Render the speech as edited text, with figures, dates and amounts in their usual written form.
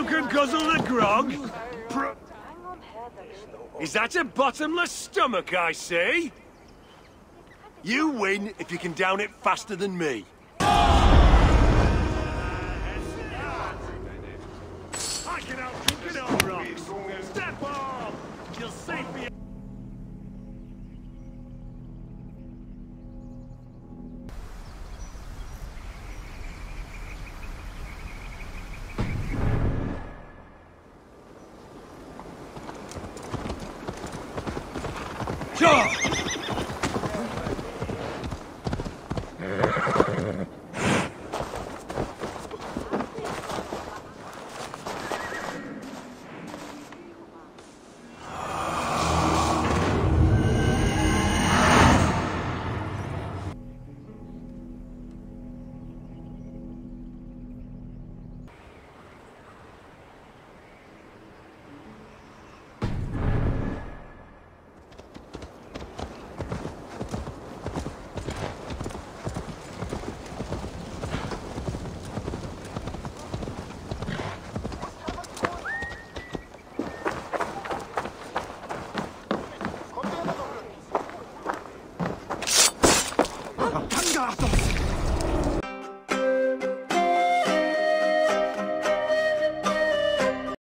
can guzzle the grog? Is that a bottomless stomach I see? You win if you can down it faster than me. I can out-drink it on rocks. Step on! You'll save me. Sure! Tangato!